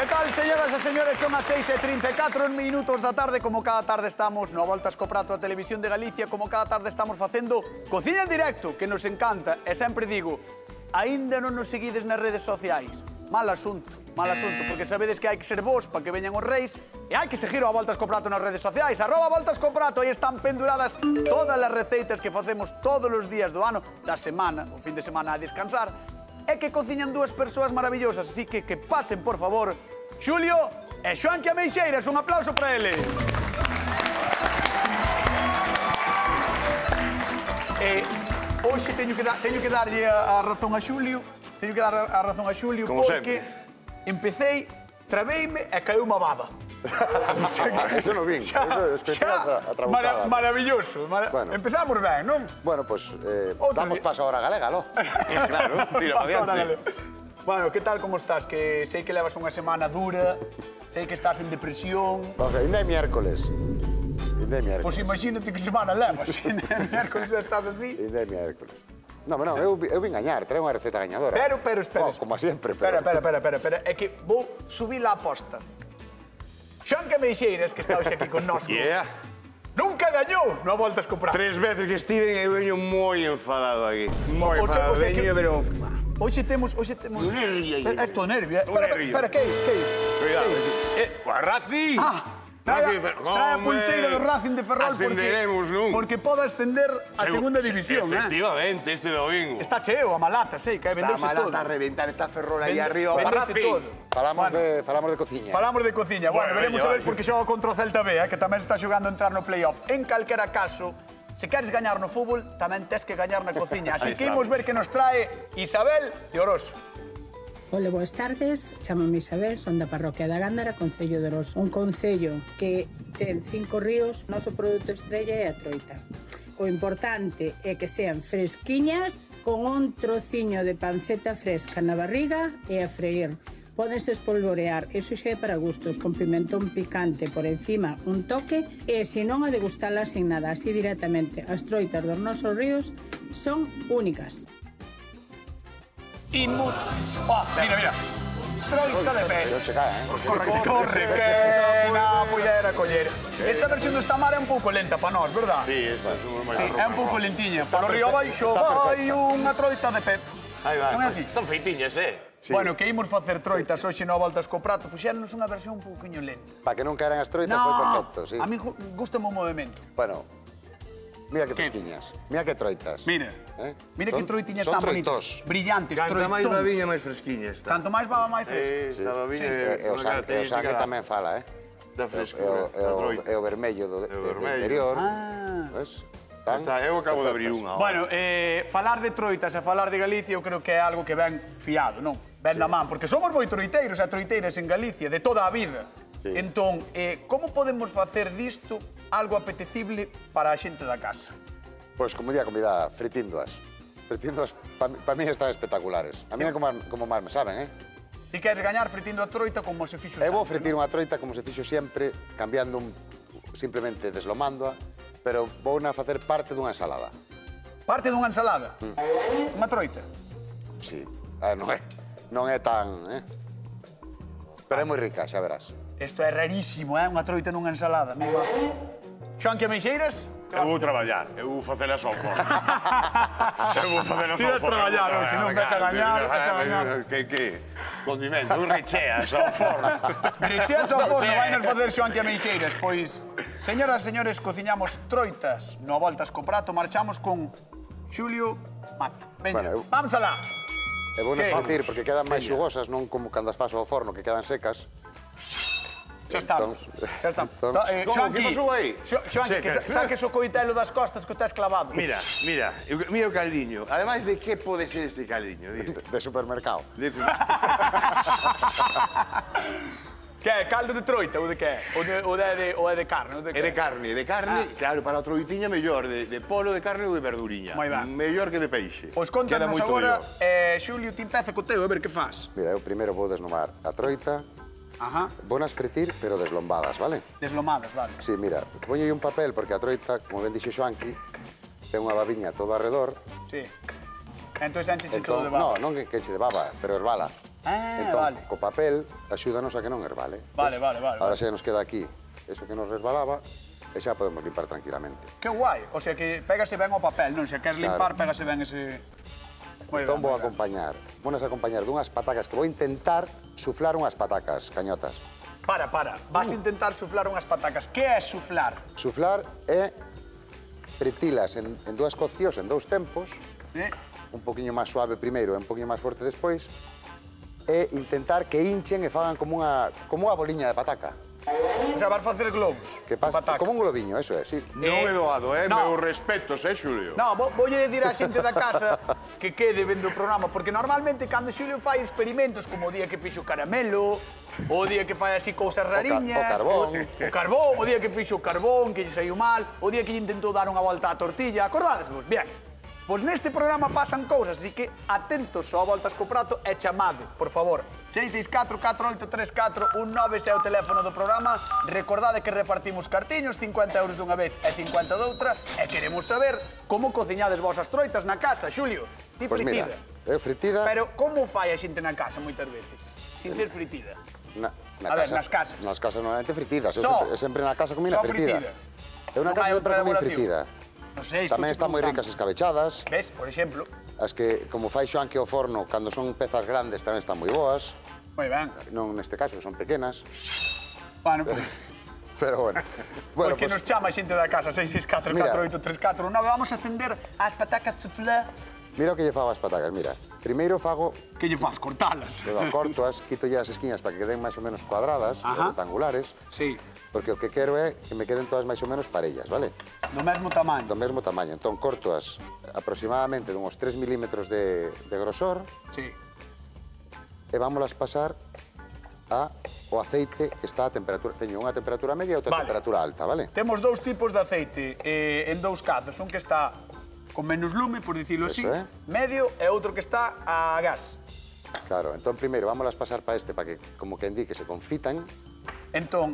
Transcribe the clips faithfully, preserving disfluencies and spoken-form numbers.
tal, señoras e señores? Son as seis e trinta e catro minutos da tarde. Como cada tarde estamos no Voltas co Prato a Televisión de Galicia. Como cada tarde estamos facendo cociña en directo, que nos encanta. E sempre digo, aínda non nos seguides nas redes sociais. Mal asunto, mal asunto, porque sabedes que hai que ser vos para que veñan os reis e hai que seguir a Voltas co Prato nas redes sociais. Arroba Voltas co Prato, aí están penduradas todas as receitas que facemos todos os días do ano, da semana, o fin de semana a descansar, e que cociñan dúas persoas maravillosas. Así que que pasen, por favor, Xulio e Xoanqui Ameixeiras. Un aplauso para eles. E hoxe teño que, da, teño que darlle a, a razón a Xulio, teño que dar a, a razón a Xulio Como porque sempre. empecéi, trabeime e caeu unha baba. Eso non vin, Xa, eso es que xa, a trabucada. mara, maravilloso. Mara... Bueno. Empezamos ben, non? Bueno, pues eh, Outro damos día. paso ahora galega, ¿no? Claro, tira para Paso ahora, adiante. dale. Bueno, que tal, como estás? Que sei que levas unha semana dura, sei que estás en depresión. Vamos a ver, ainda é miércoles. Ainda é miércoles. Pois imagínate que semana levas. Miércoles já estás así. Ainda é miércoles. Non, pero non, eu, eu vin gañar, trae unha receta gañadora. Pero, pero, espera. Oh, como sempre, Espera, pero... espera, espera, espera, espera. É que vou subir a aposta. Xoanqui Ameixeiras, que está hoxe aquí connosco, Yeah. nunca gañou no Voltas co Prato. Tres veces que estiven e eu veño moi enfadado aquí. Moi O sea, enfadado. o sea que- Veño, pero... Hoxe temos, hoxe temos... Un nervio aí. Esto, nervio. eh. Un Espera, nervio. espera, que que Cuidado. Eh, Razi! Ah, trae, Razi, a- trae a home, pulseira do Racing de Ferrol ascenderemos, porque, non? porque pode ascender a segunda división, eh? Efectivamente, este domingo. Está cheo a Malata, sei, que Está vendeuse todo. malata a reventar esta ferrola aí Vende- arriba. vendeuse Rafi. todo. Falamos, Bueno. de, falamos de cociña. Falamos de cociña. Bueno, Bueno, veremos veña, a ver vai. porque xoga contra o Celta B, eh, que tamén se está xogando a entrar no playoff. En calquera caso, se queres gañar no fútbol, tamén tes que gañar na cociña. Así Ahí que imos estamos. ver que nos trae Isabel de Oroso. Ola, boas tardes, chamame Isabel, son da parroquia da Gándara, Concello de Oroso. Un concello que ten cinco ríos, noso produto estrella é a troita. O importante é que sean fresquiñas, con un trociño de panceta fresca na barriga e a freír. Pódense espolvorear, eso xa é para gustos, con pimentón picante por encima, un toque, e se non a degustalas sin nada, así directamente. As troitas dos nosos ríos son únicas. Imos... Oh, mira, mira. Troita de pé. Pero che cae, eh? Corre, corre, que na puidera coller. Esta versión do Estamar é un pouco lenta para nós, verdad? Sí, esta é unha Sí, é un pouco lentiña. Polo río abaixo vai unha troita de pé. Aí vai. Non é así? Están feitiñas, eh? Sí. Bueno, que imos facer troitas hoxe no Voltas co Prato, puxéronos unha versión un pouquiño lenta. Para que non caeran as troitas No, foi perfecto, sí. a mí gustame o movimento. Bueno, mira que ¿Qué? fresquiñas, mira que troitas. Mira, Eh? mira que Son- troitiñas son tan bonitas, troitos. brillantes, Canta máis troitóns. babiña, máis fresquiña está. Canto máis baba, máis fresca. Eh, esta babiña Sí. é E, e o unha sangue, e o característica sangue da- tamén fala, eh? da E o, frescura, e da o, troita. e o vermello do, E o do, do vermello. interior. Ah. Ves? Está, eu acabo de abrir unha. Bueno, eh, falar de troitas e falar de Galicia eu creo que é algo que ven fiado, non? Ven na man, porque somos moi troiteiros e troiteiras en Galicia, de toda a vida. Sí. Entón, eh, como podemos facer disto algo apetecible para a xente da casa? Pois, como día comida, fritíndoas. Fritíndoas, para pa mí están espectaculares. A mí é como, como máis me saben, eh? Ti queres gañar fritindo a troita como se fixo Eu vou sempre, fritir unha troita como se fixo sempre, cambiando un, simplemente deslomándoa, pero vou na facer parte dunha ensalada. non? Parte dunha ensalada? Unha troita? Sí, eh, non é, non é tan, eh? Pero é moi rica, xa verás. Isto é rarísimo, eh? Unha troita nunha ensalada. Mira. Xoanqui Ameixeiras? Eu vou traballar, eu vou facer a sopa. Eu vou facer a sopa. Tiras traballar, non? Se non vas a gañar, vas a gañar. Que, que? Condimento, un recheas ao forno. Grecheas ao forno, vai nos facer Xoanqui Ameixeiras. Pois, señoras e señores, cociñamos troitas no Voltas co Prato. Marchamos con Xulio Mato. Veña, Bueno, eu- vamos alá. E vou nas Que? fritir porque quedan máis xugosas, non como cando as faso ao forno, que quedan secas. Xa estamos. Entón, Xa estamos. entón- Ta- eh, Como? Xoanqui, Que pasou aí? Xo- Xoanqui, que sa- Secas. saques o coitelo das costas que o tes clavado. Mira, mira, eu- mira o caldiño. Ademais de que pode ser este caldiño? Dime. De supermercado. Dime. Que é, caldo de troita ou de que é? Ou de, ou de, de, ou é de carne? Ou de que É de é? carne, de carne, Ah. claro, para a troitiña mellor, de, de polo, de carne ou de verduriña. Moi ben. Mellor que de peixe. Pois Queda contanos moito agora, mellor. eh, Xulio, ti empeza co teu, a ver que faz. Mira, eu primeiro vou desnomar a troita, Ajá, vou nas fritir, pero deslombadas, vale? deslomadas, vale. Sí, mira, poño aí un papel porque a troita, como ben dixo Xoanqui, ten unha babiña todo arredor. Sí. Entón encheche todo de Entón, baba. no, non que enche de baba, pero esbala. Ah, entón, vale. co papel, axúdanos a que non resbale. Vale, vale, vale. Ahora vale. xa nos queda aquí eso que nos resbalaba e xa podemos limpar tranquilamente. Que guai. O sea, que pégase ben ao papel, non? Se queres limpar, Claro. pégase ben ese... Moi Entón ben, vou moi ben. acompañar, vou nas acompañar dunhas patacas que vou intentar suflar unhas patacas, cañotas. Para, para. Vas a intentar suflar unhas patacas. Que é suflar? Suflar é fritilas en, en dúas coccións, en dous tempos, Sí? un poquinho máis suave primeiro e un poquinho máis forte despois, e intentar que hinchen e fagan como unha, como unha boliña de pataca. O sea, vas facer globos. Que pasa, Pataca. como un globiño, eso é, sí. Non é doado, eh? no. Meus respetos, eh, Xulio? No, vou, voulle dicir á xente da casa que quede vendo o programa, porque normalmente cando Xulio fai experimentos como o día que fixo caramelo, o día que fai así cousas rariñas, o carbón. o, o carbón, o día que fixo o carbón, que lle saiu mal, o día que lle intentou dar unha volta á tortilla, acordadesvos? Bien. Pois neste programa pasan cousas, así que atentos ao voltas co prato e chamade, por favor. seis seis catro, catro oito tres catro, un nove é o teléfono do programa. Recordade que repartimos cartiños, cincuenta euros dunha vez e cincuenta doutra, e queremos saber como cociñades vosas troitas na casa. Xulio, ti Pois fritida. mira, eu fritida... Pero como fai a xente na casa moitas veces? Sin ser fritida. Na, na A ver, nas casas. Nas casas normalmente fritidas. Eu Só. sempre, eu sempre na casa comina Só fritida. fritida. Eu na Non casa hai sempre outra comí elaboración. fritida. Non sei, estou Tamén están moi ricas escabechadas. Ves, por exemplo? As que, como fai Xoan que o forno, cando son pezas grandes tamén están moi boas. Moi ben. Non neste caso, que son pequenas. Bueno, pues, Pero bueno. Pois bueno que pues, nos chama a xente da casa, seis seis catro, catro oito tres catro, nove. Vamos a atender as patacas soufflé. Mira o que lle fago as patacas, mira. Primeiro fago, Que lle faz? Cortalas. eu corto as, quito as esquiñas para que queden máis ou menos cuadradas, Ajá. rectangulares, Sí, porque o que quero é que me queden todas máis ou menos parellas, vale? do mesmo tamaño. Do mesmo tamaño. Entón corto as aproximadamente dunhos tres milímetros de, de grosor Sí. e vámolas pasar a o aceite que está a temperatura, teño unha temperatura media e outra Vale. temperatura alta, vale? Temos dous tipos de aceite eh, en dous cazos. Un que está con menos lume, por dicirlo así, Eso é. medio, e outro que está a gas. Claro, entón primeiro vámolas pasar para este para que, como que indique, se confitan Entón,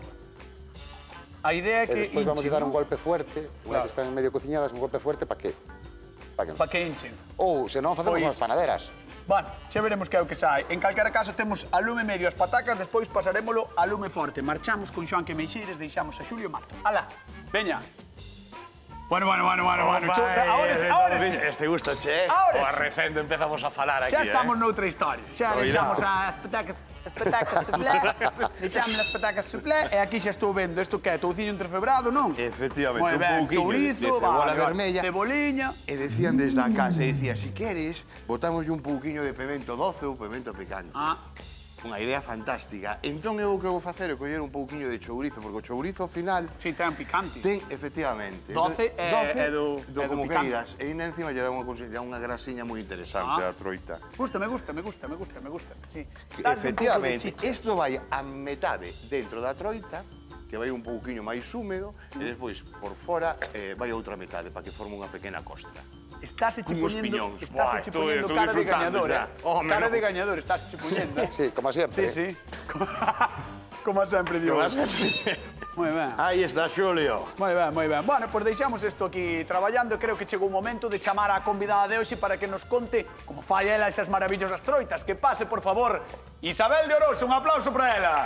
a idea é e que despois vamos a dar ¿no? un golpe fuerte, Claro. unha que están medio cociñadas, un golpe fuerte para que para que non. Pa que hinchen. Ou, se non, facemos Pois- unhas panaderas. Bueno, xa veremos que é o que sai. En calquera caso, temos a lume medio as patacas, despois pasarémolo a lume forte. Marchamos con Xoan que Meixeires, deixamos a Xulio Marta. Alá, veña. Bueno, bueno, bueno, bueno, bueno. Chu- Ahora, sí, ahora sí. Este gusta, che. Ahora O sí. arrecendo empezamos a falar aquí, Xa eh. estamos noutra historia. Xa Oirá. deixamos as patacas, as patacas soufflé, deixamos as patacas soufflé, e aquí xa estou vendo isto que é touciño entrefebrado, non? Efectivamente, Moi un ben, pouquiño de- chourizo, de cebola vale, vale. vermella. Ceboliña. E decían desde a casa, e dicía, si queres, botamos un pouquiño de pimento doce ou pimento picante. Ah, Unha idea fantástica. Entón eu o que vou facer é coller un pouquiño de chourizo, porque o chourizo ao final si ten picante. ten, efectivamente, Doce é- doce é do- do é do como picante. queiras. E ainda encima lle dá unha, consi- lle dá unha grasiña moi interesante Ah. a troita. Gusta, me gusta, me gusta, me gusta, me gusta. Sí. Que, Dadle un pouco de efectivamente, chicha. isto vai a metade dentro da troita, que vai un pouquiño máis húmedo, e despois, por fora, eh, vai a outra metade, para que forme unha pequena costra. Estás eche Cunhos poñendo, piñóns. estás Buah, eche estoy- poñendo estoy cara de disfrutando gañador, xa. eh. Home, cara no. de gañador, estás eche poñendo. eh. Sí, como siempre. Sí, sí. Como sempre, digo. Moi ben. Aí está, Xulio. Moi ben, moi ben. Bueno, pois deixamos isto aquí traballando. Creo que chegou o momento de chamar á convidada de hoxe para que nos conte como fai ela esas maravillosas troitas. Que pase, por favor, Isabel de Oroso. Un aplauso para ela.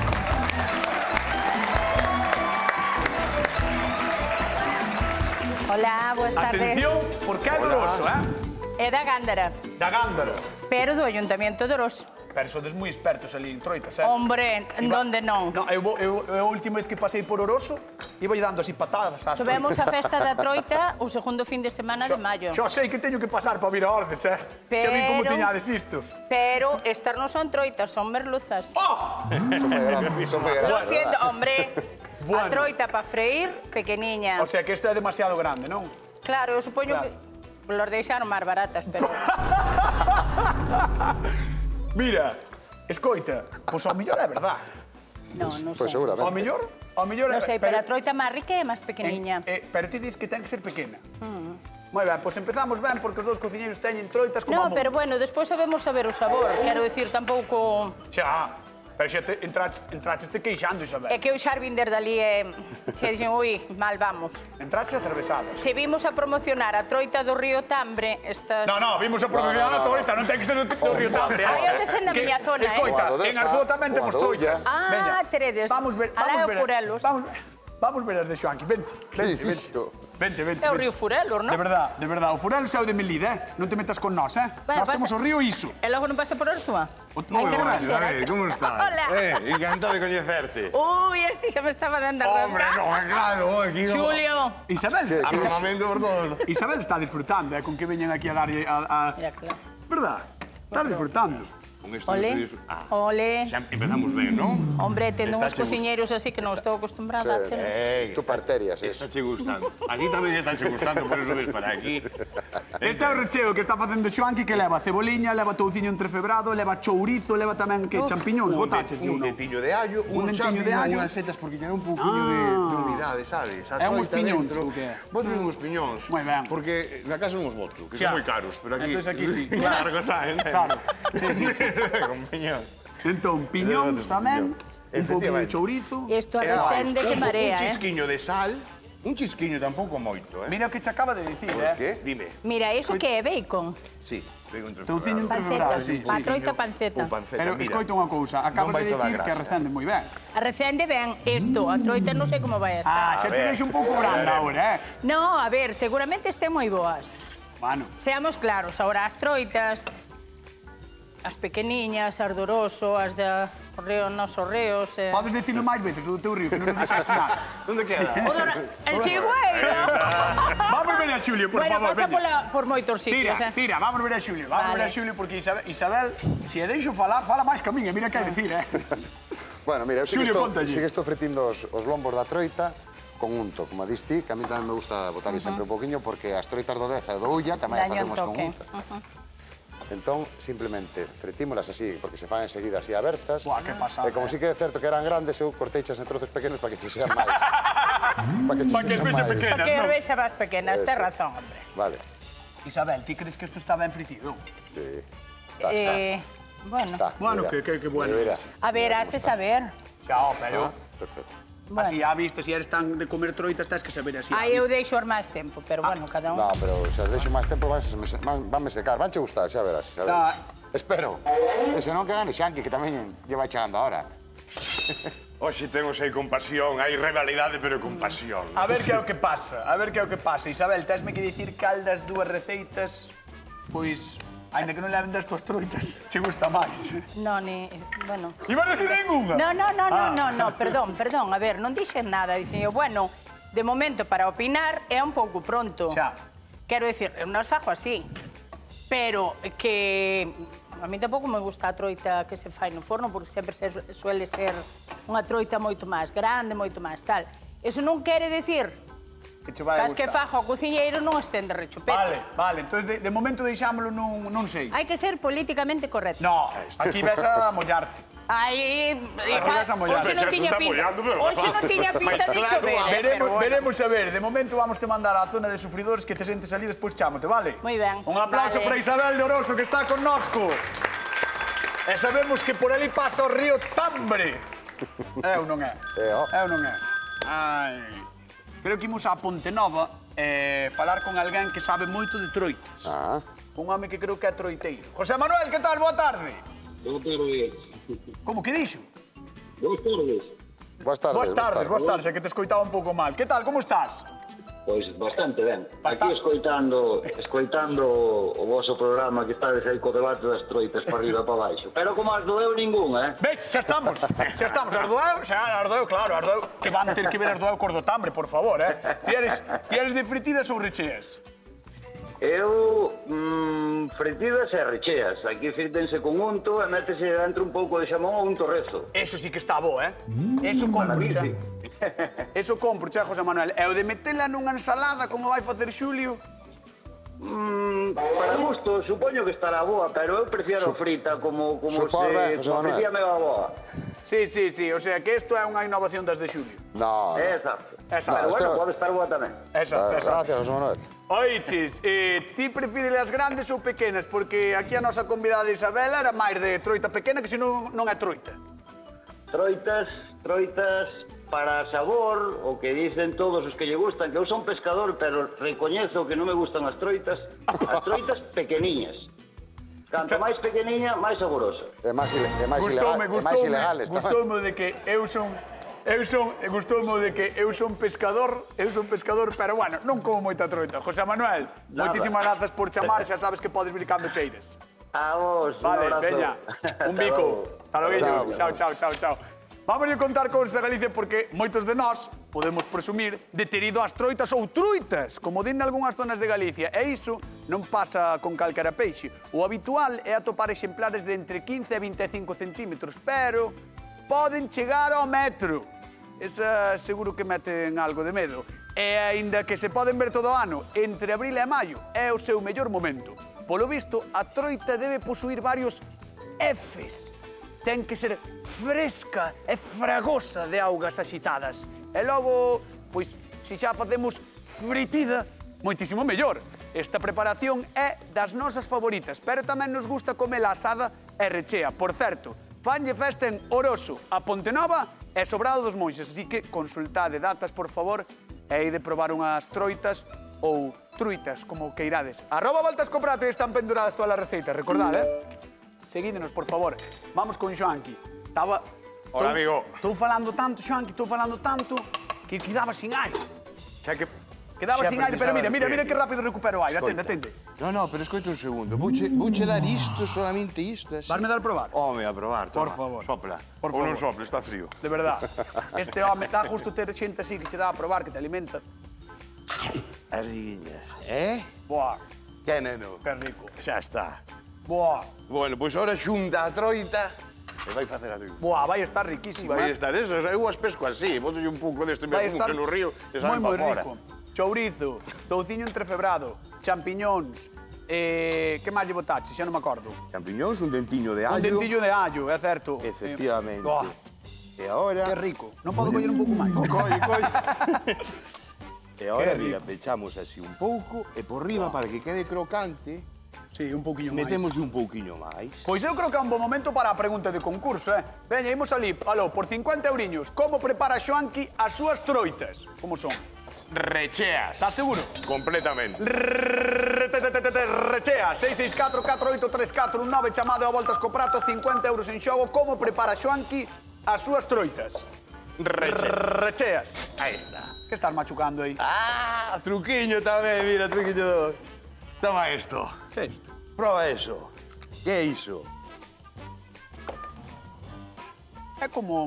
Hola, boas tardes. Atención, porque é de Oroso, eh? É da Gándara, Da Gándara. pero do Ayuntamiento de Oroso. Pero sodes moi expertos ali en troitas, eh? Hombre, en Iba- donde non? No, eu, vou- eu, eu a última vez que pasei por Oroso, iba dando así patadas ás Tivemos a troitas. festa da Troita o segundo fin de semana de maio. Xo sei que teño que pasar para vir a Ordes, eh? Xa vi como Pero- tiñades isto. Pero estas non son troitas, son merluzas. Oh! Son moi grandes, son moi Lo grandes. siento, hombre. Bueno. A troita para freír, pequeniña. O sea que isto é demasiado grande, non? Claro, eu supoño Claro. que los deixaron máis baratas, pero... Mira, escoita, pois ao mellor é verdad. Non, non Pois sei. seguramente. Ao mellor, ao mellor... Non sei, pero a troita máis rica é máis pequeniña. Eh, eh, pero ti dis que ten que ser pequena. Moi ben, pois empezamos ben, porque os dous cociñeiros teñen troitas como No, a pero montes. bueno, despois sabemos saber o sabor. Quero dicir, tampouco... Xa, Pero xa te entraches te queixando, Isabel. É que eu xa vin desde ali e xe dixen, ui, mal vamos. Entraches atravesada. Se vimos a promocionar a troita do Río Tambre, estas... No, no, vimos a promocionar a troita, non ten que ser do Río Tambre. Ai, eu defendo a miña zona, eh. Escoita, en Arzúa tamén temos troitas. Ah, teredes. Vamos ver, Alá vamos é o ver. Furelos. Vamos ver. Vamos ver as de Xoanqui, vente. Vente, vente. Vente, vente. É o Río Furelos, non? De verdad, de verdad. O Furelos é o de Melide, eh? Non te metas con nós, eh? Bueno, Nós temos pasa- o río Iso. E logo non pasa por Arzúa? O- Hai que Hola, reconocer, Isabel, eh. como estás? Hola. Eh, encantado de coñecerte. Ui, este xa me estaba dando a Hombre, rascar. no, é claro, aquí no. Xulio. Isabel está, Isabel, Armamento por todos. Isabel está disfrutando, eh? Con que veñen aquí a darlle a... a... Mira, claro. Verdad? Está disfrutando. Con esto Ole, no se dis- Ah, ole. xa empezamos ben, non? Hombre, tendo uns Estáche cociñeiros así que non estou acostumbrada a ter. Eh, Tú parterias, eso. Está che gustando. Aquí tamén está che gustando, por eso ves para aquí. Este é o recheo que está facendo Xoanqui, que leva ceboliña, leva touciño entrefebrado, leva chourizo, leva tamén que champiñóns, botaches, un ou non? dentiño de allo, Un un dentiño de allo. unhas setas porque lle dá un pouquinho de, de humidade, sabes? A É uns troita piñóns, dentro. ou que é? Boto uns piñóns. Moi ben. Porque na casa non os boto, que Xa. son moi caros, pero aquí... Entonces aquí sí. Claro, saben? Claro. Sí, sí, sí. Con piñóns. Entón, piñóns tamén, un pouquinho de Efectivamente. chourizo. Isto E ademais, arrecende que un- marea, Un eh. chisquiño de sal, un chisquiño tampouco moito, eh? Mira o que che acaba de dicir, Por eh? que? Dime. Mira, iso que é bacon? Sí, vengo entre Touciño febrado. entrefebrado, Panceta. sí, A sí. troita panceta. Un panceta, Pero mira. escoita unha cousa, acabas Non vai de toda a dicir que grasa. recende moi ben. Arrecende ben isto, a troita non sei como vai a Ah, estar. xa te ver. deixo un pouco branda agora, eh? No, a ver, seguramente estén moi boas. Mano, Seamos claros, agora as troitas, as pequeniñas, as do Rosso, as da o río, nosos ríos... Eh... podes dicirlo máis veces o do teu río, que non nos deixaste nada. Onde queda? O do... En Sigüeiro! Vamos ver a Xulio, por Bueno, favor, pasa veña. pola, por moitos Tira, sitios, eh. tira, vamos ver a Xulio, vamos Vale. ver a Xulio, porque Isabel, Isabel, se a deixo falar, fala máis que a min, e mira que hai dicir, eh? Bueno, mira, eu sí que Xulio, estou, contalle. sí que estou fritindo os, os lombos da troita con unto, como dis ti, que a mí tamén me gusta botarlle sempre un poquinho, porque as troitas do Deza e do Ulla tamén as Daño un facemos con toque. unta. Entón, simplemente, fritímolas así, porque se fan enseguida así abertas. Buah, que pasada, E como eh. sí que é certo que eran grandes, eu corteichas en trozos pequenos para que che sean máis. para que che Pa que sean as vexe máis. pequenas. Para que non? as vexa máis pequenas, Eso. tes razón, hombre. Vale, Isabel, ti crees que isto está ben fritido? sí. Está, está. Eh, bueno, está. Bueno, mira. que, que, que bueno. Mira. a ver, hace saber. Xa, pero... Perfecto. Así a vista, si eres tan de comer troitas, tens que saber así. a Aí eu vista. deixo máis tempo, pero bueno, cada un... No, pero se as deixo máis tempo, vanse, vanme secar. Vanche gustar, xa verás. Xa verás. Tá. Espero. E se non que gane Xanqui, que tamén lle vai chegando ahora. Hoxe temos aí compasión, hai rivalidade, pero con pasión. A ver que é o que pasa, a ver que é o que pasa. Isabel, tesme que dicir cal das dúas receitas, pois, aínda que non leven das túas troitas, che gusta máis. No, ni... Bueno... Ibas a decir ninguna? No, no, no, Ah. no, no, no, perdón, perdón. A ver, non dixen nada. Dixen eu, bueno, de momento para opinar é un pouco pronto. Xa. Quero dicir, eu non os fajo así. Pero que a mí tampouco me gusta a troita que se fai no forno, porque sempre se suele ser unha troita moito máis grande, moito máis tal. Eso non quere dicir Que che vai que a as que gustar. fajo o cociñeiro non estén de rechupete. Vale, vale, entón de, de momento deixámolo non, non sei. Hai que ser políticamente correcto. No, aquí ves a mollarte. Aí, vas a mollar. hoxe non Pero xa se tiña está pinta. mollando, pero- Hoxe non tiña pinta de claro, chover, eh, Veremos, pero bueno. veremos a ver. De momento vamos te mandar á zona de sufridores que te sentes ali, despois chámote, vale? Moi ben. Un aplauso Vale. para Isabel de Oroso, que está connosco. E sabemos que por ali pasa o río Tambre. É ou non é? É, ó. É ou non é? Ai. Creo que imos a Ponte Nova e falar con alguén que sabe moito de troitas. Ah, Un home que creo que é troiteiro. José Manuel, que tal? Boa tarde. Boa tarde. Como que dixo? Boas tardes. boas tardes. Boas tardes, boas tardes, é que te escoitaba un pouco mal. Que tal, como estás? Pois bastante ben. Bastante. Aquí escoitando, escoitando o voso programa que estades aí co debate das troitas para arriba e para baixo. Pero como as doeu ningún, eh? Ves, xa estamos, xa estamos. Ardoeu, xa Ardoeu, claro, Ardoeu, que van ter que ver Ardoeu cor do Tambre, por favor, eh? Ti eres, ti eres de fritidas ou recheas? Eu, mmm, fritidas e recheas. Aquí fritense con unto e métese dentro un pouco de xamón ou un torrezo. Eso sí que está bo, eh? Eso compro, xa. Eso compro, xa, José Manuel. E o de metela nunha ensalada, como vai facer Xulio? Mmm, para gusto, supoño que estará boa, pero eu prefiero frita como, como Supor ben, se... José como Manuel. decía me va boa. Sí, sí, sí, o sea que isto é unha innovación das de Xulio. No, no. Exacto. Exacto. Pero bueno, Esto- pode estar boa tamén. Exacto, Ah, exacto. Gracias, José Manuel. Oiches, eh, ti prefires as grandes ou pequenas? Porque aquí a nosa convidada Isabel era máis de troita pequena que se non, non é troita. Troitas, troitas para sabor, o que dicen todos os que lle gustan, que eu son pescador, pero recoñezo que non me gustan as troitas, as troitas pequeniñas. Canto máis pequeniña, máis saborosa. É máis ilegal, é máis Gustoume, ilegal, é máis gustoume, ilegal. está- gustoume de que eu son eu son, gustoume de que eu son pescador, eu son pescador, pero bueno, non como moita troita. José Manuel, Nada. moitísimas grazas por chamar, xa sabes que podes vir cando queires. A vos, un Vale, abrazo. veña, un Hasta bico. logo. Hasta logo. Chao. Chao, chao, chao, chao. Vamos a contar cousas a Galicia porque moitos de nós podemos presumir de ter ido ás troitas ou truitas, como din nalgúnas zonas de Galicia. E iso non pasa con calquera peixe. O habitual é atopar exemplares de entre quince e vinte e cinco centímetros, pero poden chegar ao metro. Esa seguro que meten algo de medo. E aínda que se poden ver todo o ano, entre abril e maio é o seu mellor momento. Polo visto, a troita debe posuir varios Fs. Ten que ser fresca e fragosa de augas axitadas. E logo, pois, se xa facemos fritida, moitísimo mellor. Esta preparación é das nosas favoritas, pero tamén nos gusta comela asada e rechea. Por certo, fanlle festa en Oroso, a Pontenova e Sobrado dos Monxes, así que consultade datas, por favor, e aí de probar unhas troitas ou truitas, como queirades. Arroba Voltas co Prato e están penduradas todas as receitas, recordad, eh? Seguídenos, por favor. Vamos con Xoanqui. Estaba... Hola, amigo. Estou falando tanto, Xoanqui, estou falando tanto que quedaba sin aire. Xa que... Quedaba xa sin aire, pero mira, precisaba mira, mira de que rápido recupero o aire. Atende, Escoita. atende. No, no, pero escoita un segundo. Vouche, vouche dar isto, solamente isto, así. Vasme dar a probar? Home, a probar, Por toma. favor. Sopla. Por Ou non favor. sopla, está frío. De verdad. Este home está justo ter xente así que che dá a probar, que te alimenta. As riguiñas, eh? Boa, Que neno. que rico. Xa está. Boa, Bueno, pois ahora xunta a troita e vai facer a troita. boa, vai estar riquísima. Vai eh? estar eso, eu as pesco así, botolle un pouco desto e me Vai como estar que no río e moi, saben moi pa fora. rico. Chourizo, touciño entrefebrado, champiñóns, eh, que máis lle botache? Xa non me acordo. Champiñóns, un dentillo de allo. Un dentillo de allo, é certo. Efectivamente. Eh, boa, E agora... que rico. Non podo coller un pouco máis? Colle, colle. E agora, Que mira, rico. pechamos así un pouco e por riba, para que quede crocante, Sí, un pouquiño máis. metemos un pouquiño máis. Pois eu creo que é un bom momento para a pregunta de concurso, eh? Veña, imos ali, aló, por cincuenta euriños, como prepara Xoanqui as súas troitas? Como son? Recheas. Estás seguro? Completamente. Rechea, seis seis catro, catro oito tres catro un nove, chamado a Voltas co Prato, cincuenta euros en xogo. Como prepara Xoanqui as súas troitas? Recheas. Recheas. Aí está. Que estás machucando aí? Ah, truquiño tamén, mira, truquiño. Toma isto. Que é isto? Proba eso. Que é iso? É como...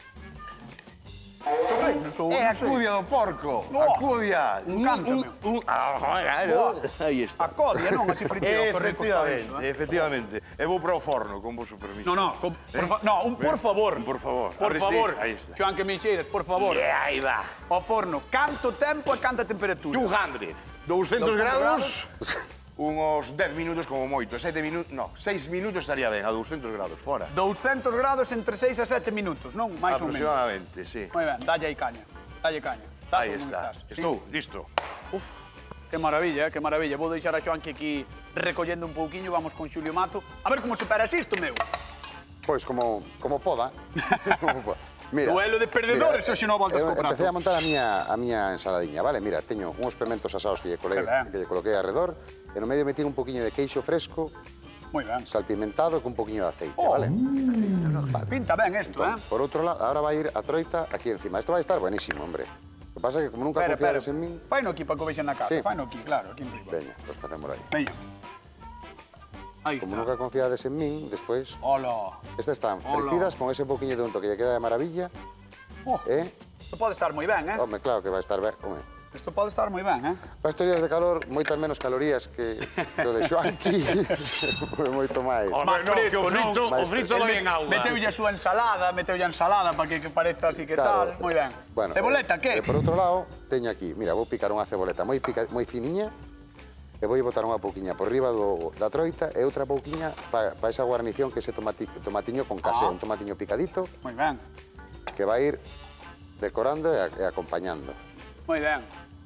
Torresnos ou É a non sei. cubia do porco. Oh, A cubia. un canto, meu. un, ah, claro. Aí está. A codia, non? Así friteo, que rico está Efectivamente, eso, eh? efectivamente. E vou para o forno, con vosso permiso. No, no, con, por fa- no, un por favor. Un por favor. Por Arre, favor. sí, aí está. Xoanqui Meixeiras, por favor. E aí va. O forno, canto tempo e canta temperatura? doscientos. doscientos doscientos grados. Unos dez minutos como moito. sete minutos, no, seis minutos estaría ben, a doscientos grados, fora. doscientos grados entre seis e sete minutos, non? Mais ou menos. Aproximadamente, sí. Moi ben, dalle aí caña. Dalle caña. Estás Aí ou non está. estás? Sí? Estou, listo. Uf, que maravilla, eh, que maravilla. Vou deixar a Xoanqui aquí recollendo un pouquiño, vamos con Xulio Mato. A ver como superas isto, meu. Pois como, como poda. Como poda. Mira, Duelo de perdedores, hoxe no Voltas eu co Prato. Empecé a montar a miña, a miña ensaladiña, vale? Mira, teño uns pementos asados que lle coloquei, Que ben. que lle coloquei arredor, e no medio metí un poquinho de queixo fresco, Moi ben. salpimentado con un poquinho de aceite, Oh. vale? Pinta ben isto, eh? Por outro lado, ahora vai ir a troita aquí encima. Isto vai estar buenísimo, hombre. Lo que pasa é que como nunca Espera, espera. confiades en min, Faino aquí para que o vexan na casa. Sí. Faino aquí, claro, aquí en riba. veña, pues facemos aí. Veña. Aí Como está. nunca confiades en min, despois Hola. estas están Hola. fritidas con ese poquinho de unto que lle queda de maravilla. Oh, E, isto pode estar moi ben, eh? home, claro que vai estar ben, home. Isto pode estar moi ben, eh? Para estes días de calor, moitas menos calorías que, que o de Xoanqui. Moito máis. Home, Más no, que fresco, o frito, non? o frito vai en auga. Meteulle a súa ensalada, meteulle a ensalada para que, que pareza así que tal. Moi ben. Bueno, Ceboleta, eh, que? eh, por outro lado, teño aquí, mira, vou picar unha ceboleta moi, pica, moi finiña e vou botar unha pouquiña por riba do, da troita e outra pouquiña para pa esa guarnición que é ese tomati, tomatiño con casé, Ah. un tomatiño picadito Moi ben. que vai ir decorando e, a- e acompañando. Moi ben.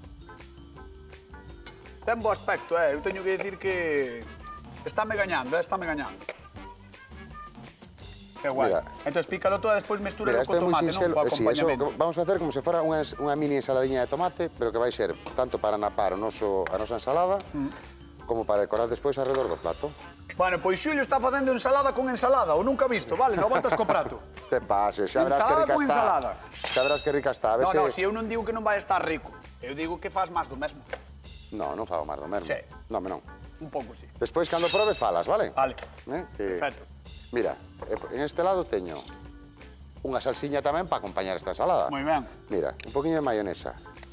Ten bo aspecto, eh? Eu teño que dicir que... Estáme gañando, eh? Estáme gañando. Que guai. Mira. Entón, pícalo todo e despois mestúralo Mira, co isto é moi tomate, non? sinxelo. Para Eh, sí, eso, acompañamento. que vamos a facer como se fora unha, unha mini ensaladiña de tomate, pero que vai ser tanto para napar o noso, a nosa ensalada, como para decorar despois alrededor do plato. Bueno, pois Xulio está facendo ensalada con ensalada, o nunca visto, vale? Non voltas co prato. Te pases, xa verás que Ensalada rica con está. ensalada. Xa verás que rica está. A ver No, se... no, si eu non digo que non vai estar rico. Eu digo que faz máis do mesmo. No, non fago máis do mesmo. Sí. Non, me non. Un pouco, sí. Despois, cando probes, falas, vale? Vale. Eh, que- Perfecto. Mira, en este lado teño unha salsiña tamén para acompañar esta ensalada. Moi ben. Mira, un poquinho de mayonesa.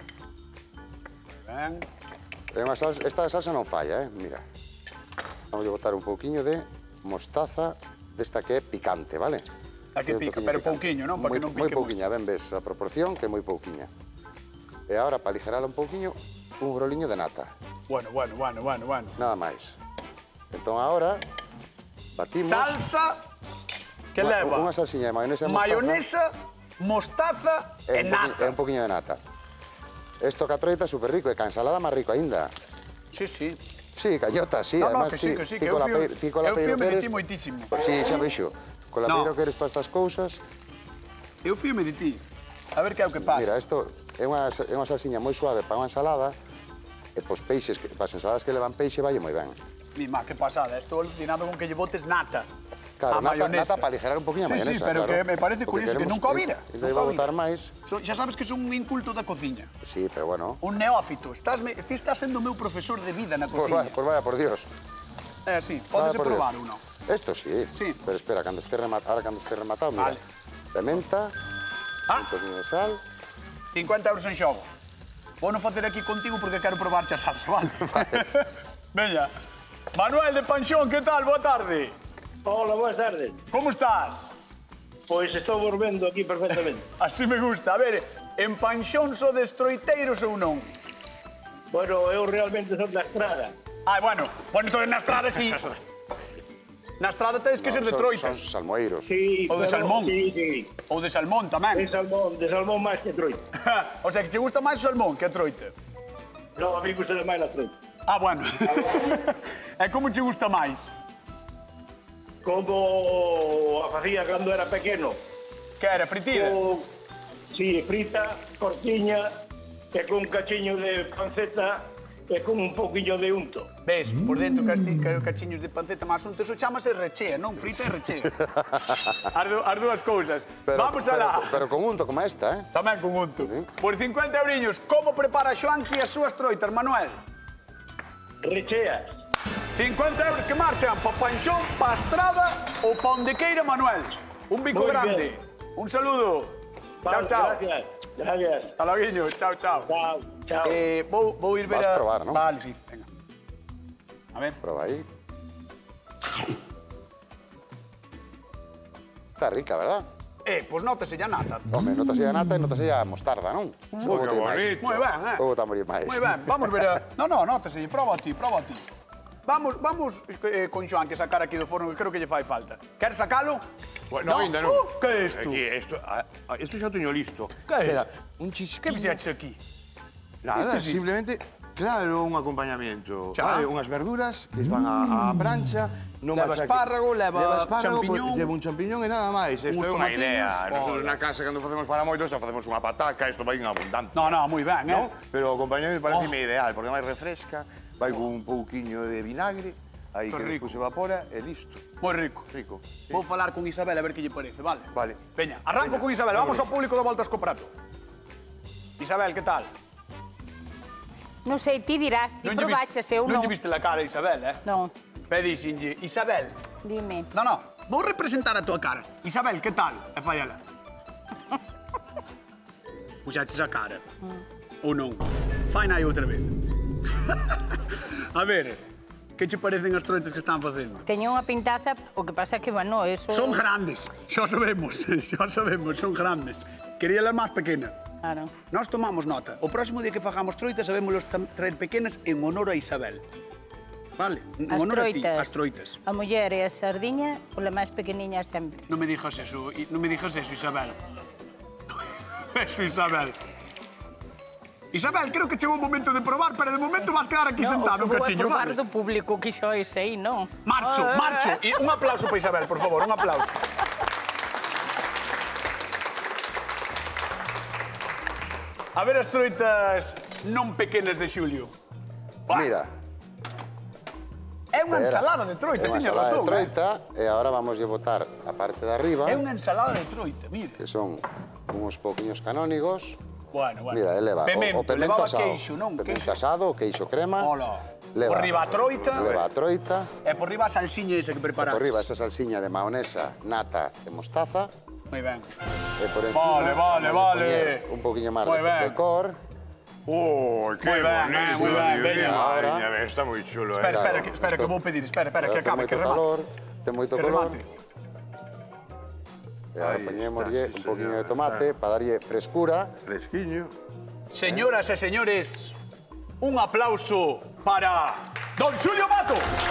Ben. E unha salsa, esta salsa non falla, eh? Mira. Vamos a botar un pouquiño de mostaza desta que é picante, vale? A que Un pica, poquiño pero picante. pouquiño, non? Para que non Moi pique pouquiña, ben ves a proporción que é moi pouquiña. E agora, para aligerala un pouquiño, un groliño de nata. Bueno, bueno, bueno, bueno, bueno. Nada máis. Entón agora batimos Salsa que unha, leva unha salsiña de mayonesa e mostaza mayonesa, mostaza e un poqui- nata. e un poquinho de nata. Isto ca troita é super rico e ca ensalada máis rico aínda. Sí, sí. Sí, callota, sí, No, no, además que sí, ti, que sí, ti que eu cola fío, peiro- ti cola eu peiro fío me que de eres- ti moitísimo. Sí, xa vexo. Cola No. peiro que eres para estas cousas. Eu fío me de ti. A ver que é o que pasa. Mira, isto é unha, é unha salsiña moi suave para unha ensalada e pos peixes, que, para as ensaladas que levan peixe, vai moi ben. Mi má, que pasada. Estou alucinado con que lle botes nata. Claro, a nata, mayonesa. nata para aligerar un poquinho a Sí, mayonesa, sí, pero claro. que me parece Porque curioso que queremos- nunca o vira. Isto iba a botar máis. So, xa sabes que son un inculto da cociña. Sí, pero bueno. Un neófito. Estás, me, ti estás sendo o meu profesor de vida na Pues cociña. vaya, pues vaya, por Dios. É así, Vaya, podes por Dios. probar ou non? Esto sí. Sí. Pero espera, cando esté rematado, ahora cando esté rematado, mira. Vale. Pimenta, Ah, un poquinho de sal. cincuenta euros en xogo. Vou non facer aquí contigo porque quero probar xa sabes, vale? Veña. Manuel de Panxón, que tal? Boa tarde. Hola, buenas tardes. Como estás? Pois estou volvendo aquí perfectamente. Así me gusta. A ver, en Panxón so de estroiteiros ou non? Bueno, eu realmente son da estrada. Ah, bueno, bueno, entón na estrada sí. Na estrada tedes que ser de Son- troitas. Son salmoeiros. Sí, O de pero- salmón. Sí, sí. Ou de salmón De tamén. salmón, de salmón máis que troita. O sea, que te gusta máis o salmón que a troita. No, a mí gusta máis a troita. Ah, bueno. E como te gusta máis? Como a facía cando era pequeno. Que era fritida? O, sí, frita, cortiña, e con un cachiño de panceta e con un poquillo de unto. Ves, por dentro casti, ca- cachiños de panceta máis unto, eso chamase rechea, non? Frita e rechea. As, do, as dúas cousas. Pero, Vamos pero, alá. pero con unto como esta, eh? Tamén con unto. Por cincuenta euriños, como prepara Xoanqui as súas troitas, Manuel? Recheas. cincuenta euros que marchan pa Panxón, pa Estrada ou pa onde queira, Manuel. Un bico Muy grande. bien. Un saludo. Chao, Vale, chao. Gracias. Gracias. Hasta loguiño. Chao, chao. Chao, chao. Eh, vou, vou ir ver Vas a... probar, non? Vale, sí, venga. A ver. Proba aí. Está rica, verdad? Eh, pois pues nótese ya nata. Home, notase a nata e notase a mostarda, non? Oh, que bonito. Moi ben, eh? Vou botar morir máis. Moi ben, vamos ver a... No, no, nótese, proba a ti, proba a ti. Vamos, vamos eh, con Xoan que sacar aquí do forno, que creo que lle fai falta. Queres sacalo? Bueno, no, ainda non. Uh, que é isto? Aquí, isto, ah, ah, isto xa o teño listo. Que é Espera, isto? un Que chisquillo. fixeches aquí? Nada, Isto existe? simplemente, claro, un acompañamiento. Xa. Vale, unhas verduras que van a, a prancha, non Leva machaque- espárrago, leva espárrago, champiñón. pues, leva un champiñón e nada máis. Isto Uns é unha idea. tomatiños. Nosotros Hola. na casa, cando facemos para moitos, xa facemos unha pataca, isto vai en abundancia. No, no, moi ben, eh? ¿No? Pero o acompañamento parece Oh. ideal, porque máis refresca, vai con un pouquiño de vinagre, aí Que que rico. despois se evapora e listo. Moi rico. Rico. Sí. Vou falar con Isabel a ver que lle parece, vale? Vale. Veña, arranco con Isabel, vamos ao público do Voltas co Prato. Isabel, que tal? Non sei, ti dirás, ti lle probaches, viste, eu non non. lle viste la cara a Isabel, eh? Non, Pedixenlle, Isabel. dime. No, no, vou representar a tua cara. Isabel, que tal? E fai ela. Puxaches a cara. Ou non? Fai nai outra vez. A ver, que che parecen as troitas que están facendo? Teño unha pintaza, o que pasa é que, bueno, eso... Son grandes, xa o sabemos, xa o sabemos, son grandes. Quería la máis pequena. Claro. Nós tomamos nota. O próximo día que fagamos troitas, sabémoslos tam- traer pequenas en honor a Isabel. Vale? En As honor troitas. a ti, as troitas. A muller e a sardiña, pola máis pequeniña sempre. Non me dijas eso, I- non me dijas eso, Isabel. Eso, Isabel. Isabel, creo que chegou o momento de probar, pero de momento vas quedar aquí sentado un o que cachiño, vou a probar vale? do público que xois aí, non? Marcho, Ah. marcho. E un aplauso para Isabel, por favor, un aplauso. A ver as troitas non pequenas de Xulio. Mira. É unha Espera. ensalada de troita, É unha tiña ensalada razón. de troita, e agora vamos a botar a parte de arriba, É unha ensalada de troita, mira. que son uns pouquiños canónigos. Bueno, bueno. Mira, eleva Pemento, o, o pemento levaba asado. queixo, non? Pemento Queixo. asado, queixo crema. Ola. Leva, Por riba a troita. Leva a troita. E por riba a salsiña esa que preparaste. Por riba esa salsiña de maonesa, nata e mostaza. Moi ben. E por encima, Vale, vale, vamos a vale. poñer un poquinho máis Moi de, ben. de cor. Oh, que Moi ben, bonito, eh, moi ben, Dios veña. mío, Ahora. madre mía, está moi chulo, Espera, eh. espera, que, espera, que Esto- vou pedir. Espera, espera, que Ten acabe, que moito remate. calor, ten moito Que calor. remate. E agora Ahí poñémoslle está, sí, un poquinho señor. de tomate para darlle frescura. Fresquiño. Señoras e señores, un aplauso para Don Xulio Mato.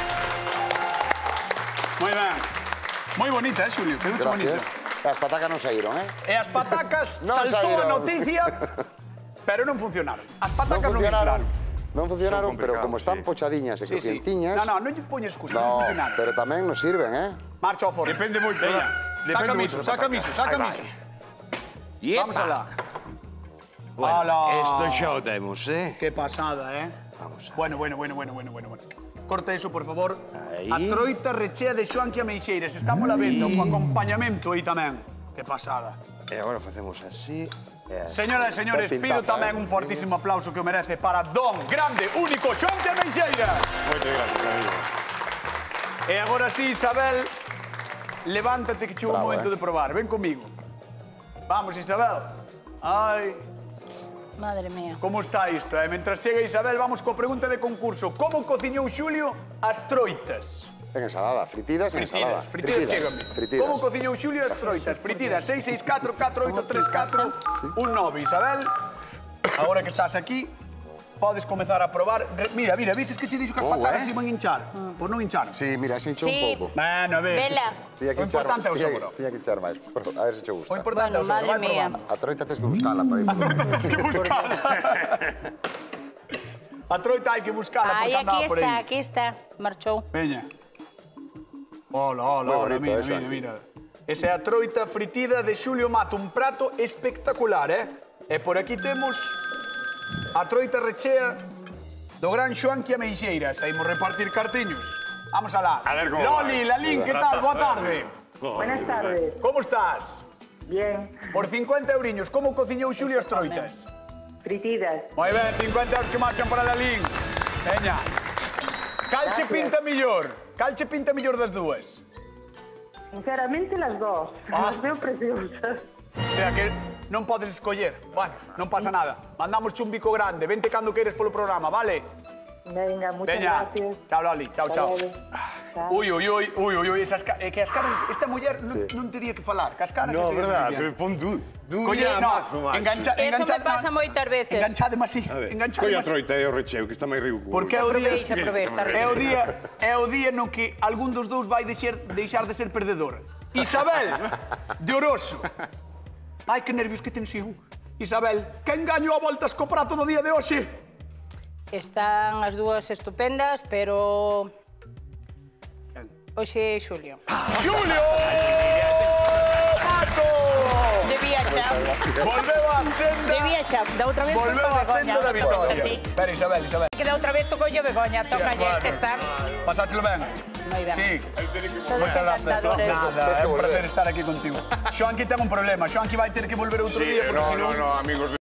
Moi ben. Moi bonita, eh, Xulio? Que mucho bonita. Gracias. As patacas non saíron, eh? E as patacas Non saltou a saíron. noticia, pero non funcionaron. As Non patacas non funcionaron. inflaron. Non funcionaron, Son pero complicados, como están sí. pochadiñas e Sí, sí. crujientiñas... No, no, non lle poñes excusa, non No, funcionaron. pero tamén nos sirven, eh? Marcha ao forno. Depende moito, Veña, depende saca moito miso, da saca pataca. miso, saca Ahí va. miso. Yepa. Vamos alá. Bueno, Ala. esto xa o temos, eh. Qué pasada, eh? Vamos a Bueno, bueno, bueno, bueno, bueno, bueno. bueno. Corta eso, por favor. Aí. A troita rechea de xoanquia meixeiras. Estamos la vendo, con acompañamento aí tamén. Qué pasada. E agora facemos así. E así. Señoras e señores, Qué pido pintaza, tamén eh? un fortísimo aplauso que o merece para Don Grande, único Xoanquia Meixeiras. Moitas gracias, amigos. E agora sí, Isabel, levántate que chegou o Bravo, momento eh. de probar. Ven comigo. Vamos, Isabel. Ai, Madre mía. como está isto, eh? Mentras chega Isabel, vamos coa pregunta de concurso. Como cociñou Xulio as troitas? En ensalada, fritidas en ensalada. Fritidas, fritidas, chégame. Fritidas. Como cociñou Xulio as troitas? Fritidas, seis seis catro catro oito tres catro un nove. Isabel, agora que estás aquí, podes comezar a probar. Re- Mira, mira, viches que che dixo que as Oh, patatas eh. iban hinchar? Por non hinchar. Sí, mira, se hinchou Sí. un pouco. Bueno, a ver. Vela. Tiña O importante é o tiña- sabor. Tiña que hinchar máis. A ver se che gusta. O importante é o Bueno, sabor. Vai madre mía. probando. A troita tens que buscala para ir. Tens que buscala. A troita hai que buscala Ai, porque andaba aquí por está, aí. aquí está. Marchou. Veña. Hola, hola, Moi hola, bonito mira, eso mira, aquí. mira. Esa é a troita fritida de Xulio Mato, un prato espectacular, eh? E por aquí temos a troita rechea do gran Xoanquia Meixeiras. Saímos repartir cartiños. Vamos alá. A ver como Loli, vai. Lalín, que tal? Boa tarde. Buenas tardes. Como estás? Bien. Por cincuenta euriños, como cociñou Xulio as troitas? Fritidas. Moi ben, cincuenta euros que marchan para Lalín. Veña. Cal che Gracias. pinta millor? Cal che pinta millor das dúas? Sinceramente, las dos. Ah. Las veo preciosas. O sea que non podes escoller. Bueno, non pasa nada. Mandamos un bico grande. Vente cando queres polo programa, vale? Venga, muchas Veña. gracias. Chao, Loli. Chao, Hasta chao. luego. Chao. Uy, uy, uy, uy, uy, uy, esas ca- é que as caras, esta muller non, Sí. non tería que falar, que as caras No, é verdad, suficiente. pon tú. Tú Colle, ya no, mazo, macho. engancha, Eso engancha, me pasa moitas veces. Enganchade así, A ver, enganchade colla a así. troita e o recheo, que está máis rico. Porque é o día, Aprovecha, aprovecha, está é o rico. día, é o día no que algún dos dous vai deixar, deixar de ser perdedor. Isabel, de Oroso. Ai, que nervios, que tensión. Isabel, quen gañou a voltas co prato do día de hoxe? Están as dúas estupendas, pero... Hoxe Xulio. Xulio Mato! Debía chao. Volveu a senda. Debía chao. Da outra vez Volveu toca a senda da Begoña. vitoria. Espera, Isabel, Isabel. Que da outra vez tocou yo Begoña. Toca Sí, lle, claro. que está. Pasáchelo ben? Moi ben. Sí. Todos Moitas gracias. encantadores. Nada, é un placer estar aquí contigo. Xoanqui ten un problema. Xoanqui vai ter que volver outro Sí, día porque no, senón... no, no, amigos.